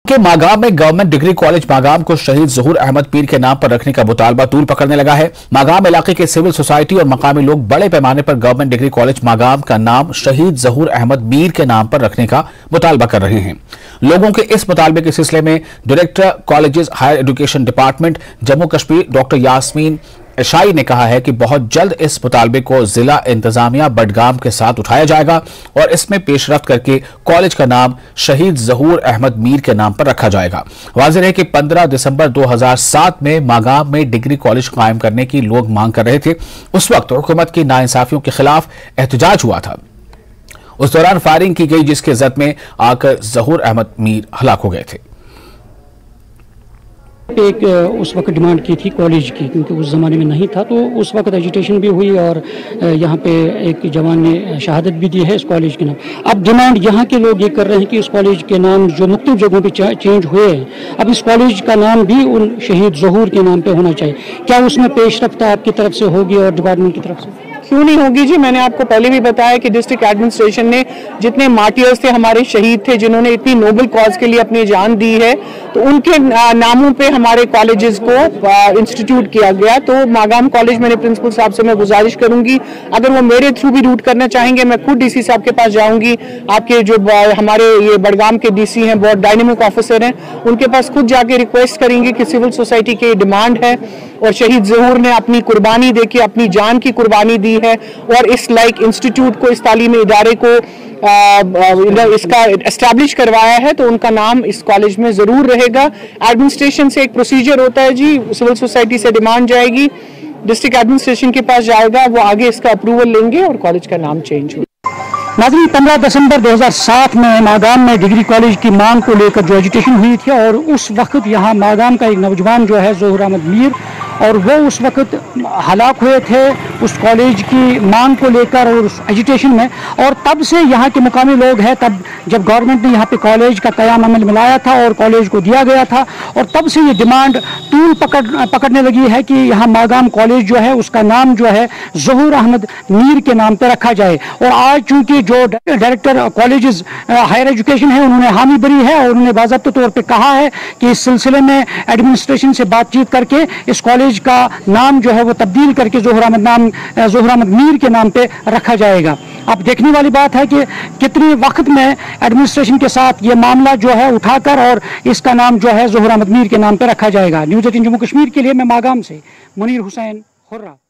के मागाम में government degree college Magam को शहीद ज़हूर अहमद मीर के नाम पर रखने का मुतालबा तूल पकड़ने लगा है। मागाम इलाके के सिविल सोसाइटी और मकामी लोग बड़े पैमाने पर गवर्नमेंट डिग्री कॉलेज मागाम का नाम शहीद ज़हूर अहमद मीर के नाम पर रखने का मुतालबा कर रहे हैं। लोगों के इस मुतालबे के सिलसिले में director colleges higher education department Jammu Kashmir doctor Yasmeen Ashai ने कहा है कि बहुत जल्द इस मुतालबे को जिला इंतजामिया बडगाम के साथ उठाया जाएगा और इसमें पेशरफ्त करके कॉलेज का नाम शहीद ज़हूर अहमद मीर के नाम पर रखा जाएगा। वाज़ेह है कि 15 दिसंबर 2007 में मागाम में डिग्री कॉलेज कायम करने की लोग मांग कर रहे थे। उस वक्त हुकूमत की नाइंसाफियों के खिलाफ एहतजाज हुआ था। उस दौरान फायरिंग की गई जिसके जद में आकर ज़हूर अहमद मीर हलाक हो गए थे। एक उस वक्त डिमांड की थी कॉलेज की, क्योंकि उस ज़माने में नहीं था, तो उस वक्त एजिटेशन भी हुई और यहाँ पे एक जवान ने शहादत भी दी है इस कॉलेज के नाम। अब डिमांड यहाँ के लोग ये कर रहे हैं कि इस कॉलेज के नाम जो मुख्तलिफ जगहों पे चेंज हुए हैं, अब इस कॉलेज का नाम भी उन शहीद ज़हूर के नाम पे होना चाहिए। क्या उसमें पेशरफ्त आपकी तरफ से होगी और डिपार्टमेंट की तरफ से? क्यों नहीं होगी जी। मैंने आपको पहले भी बताया कि डिस्ट्रिक्ट एडमिनिस्ट्रेशन ने जितने मार्टियर्स थे, हमारे शहीद थे जिन्होंने इतनी नोबल कॉज के लिए अपनी जान दी है, तो उनके नामों पे हमारे कॉलेजेस को इंस्टीट्यूट किया गया। तो मागाम कॉलेज मैंने प्रिंसिपल साहब से मैं गुजारिश करूंगी, अगर वो मेरे थ्रू भी रूट करना चाहेंगे, मैं खुद डीसी साहब के पास जाऊंगी। आपके जो हमारे ये बडगाम के डीसी हैं, बहुत डायनेमिक ऑफिसर हैं, उनके पास खुद जाके रिक्वेस्ट करेंगे कि सिविल सोसाइटी की डिमांड है और शहीद ज़हूर ने अपनी कुर्बानी देके अपनी जान की कुर्बानी दी है और इस लाइक इंस्टीट्यूट को, इस तालीमी इदारे को इसका एस्टैब्लिश करवाया है, तो उनका नाम इस कॉलेज में जरूर रहेगा। एडमिनिस्ट्रेशन से एक प्रोसीजर होता है जी, सिविल सोसाइटी से डिमांड जाएगी, डिस्ट्रिक्ट एडमिनिस्ट्रेशन के पास जाएगा, वो आगे इसका अप्रूवल लेंगे और कॉलेज का नाम चेंज होगा। नाज़रीन, 15 दिसंबर 2007 में मागाम में डिग्री कॉलेज की मांग को लेकर जो एजिटेशन हुई थी और उस वक्त यहाँ मागाम का एक नौजवान जो है ज़हूर अहमद मीर, और वो उस वक्त हलाक हुए थे उस कॉलेज की मांग को लेकर और उस एजिटेशन में। और तब से यहाँ के मुकामी लोग हैं, तब जब गवर्नमेंट ने यहाँ पे कॉलेज का क़याम अमल में लाया था और कॉलेज को दिया गया था, और तब से ये डिमांड तूल पकड़ने लगी है कि यहाँ मागाम कॉलेज जो है उसका नाम जो है ज़हूर अहमद मीर के नाम पर रखा जाए। और आज चूँकि जो डायरेक्टर कॉलेजेस हायर एजुकेशन है उन्होंने हामी भरी है और उन्होंने बाज़ाब्ते तौर पर कहा है कि इस सिलसिले में एडमिनिस्ट्रेशन से बातचीत करके इस कॉलेज का नाम जो है वो तब्दील करके ज़हूर अहमद मीर के नाम पे रखा जाएगा। अब देखने वाली बात है कि कितने वक्त में एडमिनिस्ट्रेशन के साथ ये मामला जो है उठाकर और इसका नाम जो है ज़हूर अहमद मीर के नाम पे रखा जाएगा। न्यूज़ 18 जम्मू कश्मीर के लिए मैं मागाम से मुनीर हुसैन हुर्रा।